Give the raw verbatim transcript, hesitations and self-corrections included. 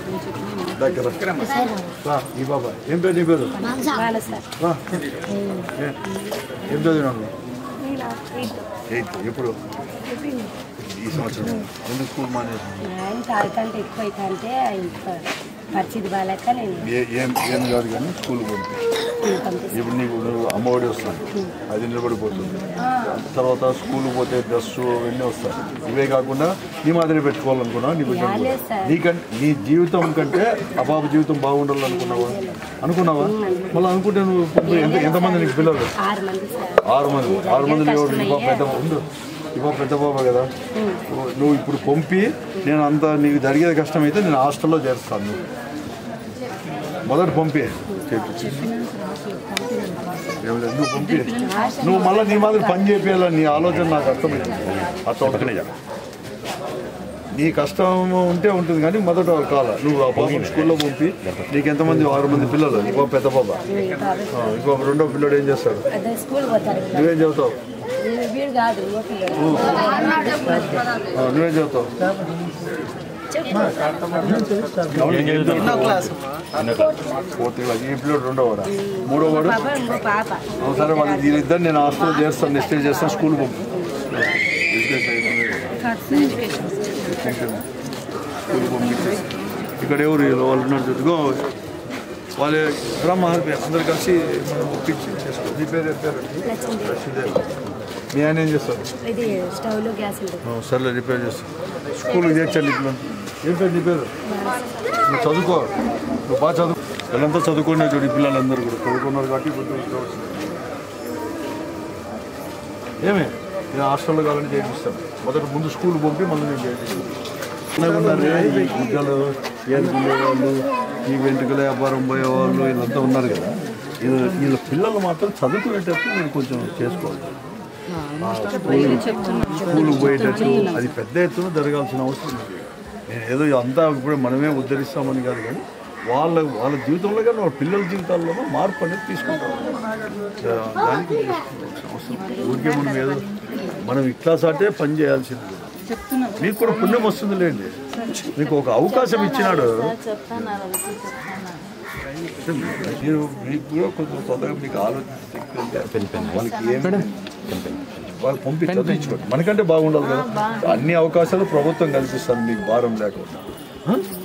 ఈ బాబా ఏం పేరు నీ పేరు ఏం చదివినాను ఎయిత్ ఎప్పుడు ఈ సంవత్సరం ఎందుకు స్కూల్ మానేసి ఎక్కువ అయితే పరిస్థితి బాగాలేక నేను ఏం ఏం కాదు కానీ స్కూల్ పంపి ఇప్పుడు నీకు అమ్మఒడి వస్తుంది అది నిలబడిపోతుంది తర్వాత స్కూల్కి పోతే డ్రెస్సు అవన్నీ వస్తాయి ఇవే కాకుండా నీ మాదిరి పెట్టుకోవాలనుకున్నావు నీ బిడ్డ నీకంటే నీ జీవితం కంటే ఆ బాబు జీవితం బాగుండాలనుకున్నావా అనుకున్నావా మళ్ళీ అనుకుంటే నువ్వు ఎంత ఎంతమంది నీకు పిల్లలు ఆరు మంది ఆరు మందిలో ఎవరు నీ బాబు పెద్ద ఉండు ఈ బాబు పెద్ద బాబా కదా నువ్వు ఇప్పుడు పంపి నేను అంత నీకు జరిగేది కష్టమైతే నేను హాస్టల్లో చేరుస్తాను నువ్వు మొదటి పంపి నువ్వు పంపి నువ్వు మళ్ళీ నీ మాదిరి పని చేయాలని నీ ఆలోచన నాకు అర్థమైంది అట్లా ఉంటుంది నీ కష్టం ఉంటే ఉంటుంది కానీ మొదట కాల నువ్వు ఆ బాబు స్కూల్లో పంపి నీకు ఎంతమంది ఆరు మంది పిల్లలు ఇంకో పెద్ద బాబా ఇంకో రెండో పిల్లడు ఏం చేస్తాడు నువ్వేం చదువుతావు నువ్వేం చదువుతావు ఫోర్త్ క్లాస్ ఈ పిల్లడు రెండో వాడు మూడో వాడు సరే వాళ్ళు వీళ్ళిద్దరు నేను హాస్టల్ చేస్తాను నెక్స్ట్ ఇయర్ చేస్తాను స్కూల్ పంపు స్కూల్ పంపించి ఇక్కడ ఎవరు వాళ్ళు ఉన్నారు చూసుకో వాళ్ళే గ్రామ అందరు కలిసి మనం ఒప్పించి చేసుకో నీ పేరు పేరు మీ ఆయన ఏం చేస్తారు సర్లే రిపేర్ చేస్తాను స్కూల్కి చేర్చాలి ఇట్లా ఏం పేరు నీ పేరు నువ్వు చదువుకో నువ్వు బాగా చదువు వీళ్ళంతా చదువుకునే చూడు పిల్లలందరూ కూడా చదువుకున్నారు కాబట్టి ఏమే నేను హాస్టల్లో కావాలని చేపిస్తాను మొదట ముందు స్కూల్ పంపి మళ్ళీ నేను చేపిస్తాను ఉన్నారే ఈ గుడ్డలు ఏరుకునే వాళ్ళు ఈ వెంట్రుకల వ్యాపారం పోయేవాళ్ళు వీళ్ళంతా ఉన్నారు కదా వీళ్ళు వీళ్ళ పిల్లలు మాత్రం చదువుకునేటప్పుడు మీరు కొంచెం చేసుకోవాలి స్కూల్కి పోయేటట్టు అది పెద్ద ఎత్తున జరగాల్సిన అవసరం లేదు నేను ఏదో అంతా ఇప్పుడు మనమే ఉద్ధరిస్తామని కాదు కానీ వాళ్ళ వాళ్ళ జీవితంలో కానీ వాళ్ళ పిల్లల జీవితాల్లోనూ మార్పు అనేది తీసుకుంటాం దానికి అవసరం ఊరికే మనం ఏదో మనం ఇట్లా సాటే పని చేయాల్సింది మీకు కూడా పుణ్యం వస్తుంది లేండి మీకు ఒక అవకాశం ఇచ్చినాడు మీరు మీకు కూడా కొంచెం తొందరగా మీకు ఆలోచించి వాళ్ళకి ఏమి వాళ్ళు పంపి చదివించుకోండి మనకంటే బాగుండాలి కదా అన్ని అవకాశాలు ప్రభుత్వం కల్పిస్తుంది మీకు భారం లేకుండా